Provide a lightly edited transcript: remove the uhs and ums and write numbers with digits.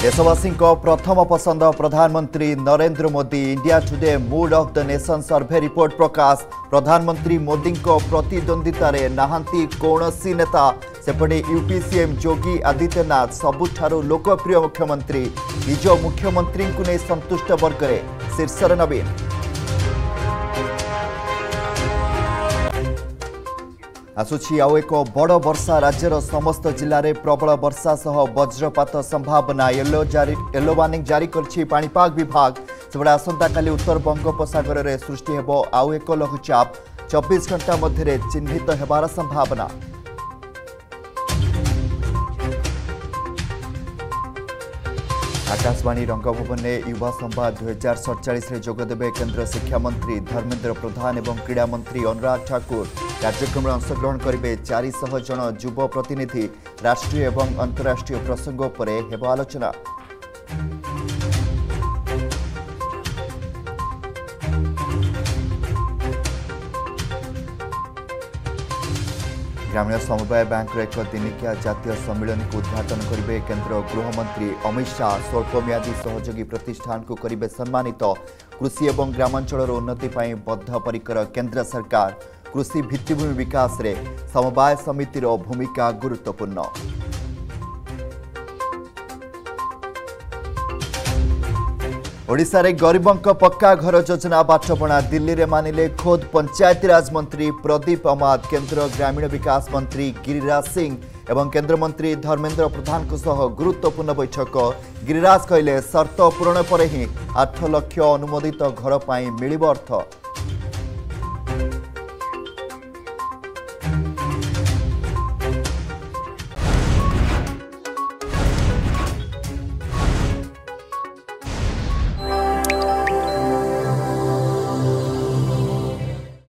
देशवासी प्रथम पसंद प्रधानमंत्री Narendra Modi India Today mood of the nation survey report प्रकाश। प्रधानमंत्री मोदी प्रतिद्वंदिता रे नहांती कौनसी नेता सेपटे यूपी सीएम योगी आदित्यनाथ सबुठारु लोकप्रिय मुख्यमंत्री निज मुख्यमंत्री को नहीं संतुष्ट वर्ग में शीर्षर नवीन। आसुची आउ एक बड़ वर्षा राज्यर समस्त जिले में प्रबल वर्षा सह वज्रपात संभावना येलो वार्निंग जारी करछि पाणीपाग विभाग। सेबडे आसंता काली उत्तर बंगोपसागर में सृष्टि हेबो आउ एक लघुचाप 24 घंटा मध्य चिन्हित हेबार संभावना। आकाशवाणी रंगभवन में युवा संवाद 2047 रे जोगदेवे केंद्र शिक्षा मंत्री धर्मेंद्र प्रधान एवं क्रीड़ा मंत्री अनुराग ठाकुर। कार्यक्रम में अंशग्रहण करेंगे 400 जन युव प्रतिनिधि। राष्ट्रीय एवं अंतर्राष्ट्रीय प्रसंगों पर हेब आलोचना। ग्रामीण समवाय बैंक एक दिनिकिया जातीय सम्मेलन को उद्घाटन करेंगे केंद्र गृहमंत्री अमित शाह। स्वल्पम्यादी सहयोगी प्रतिष्ठान को करेंगे सम्मानित। कृषि एवं ग्रामांचल उन्नति बद्धपरिकर केंद्र सरकार। कृषि भित्तिभूमि विकास रे समवाय समितिर भूमिका गुरुत्वपूर्ण। ओडिशा रे गरीबों पक्का घर योजना बाटबणा। दिल्ली रे मानिले खोद पंचायतीराज मंत्री प्रदीप अमाद। केंद्र ग्रामीण विकास मंत्री गिरिराज सिंह एवं केंद्र मंत्री धर्मेंद्र प्रधान को सह गुरुत्वपूर्ण बैठक। गिरिराज कहले शर्त पूरण पर ही 8 लाख अनुमोदित घर पर मिलिब अर्थ।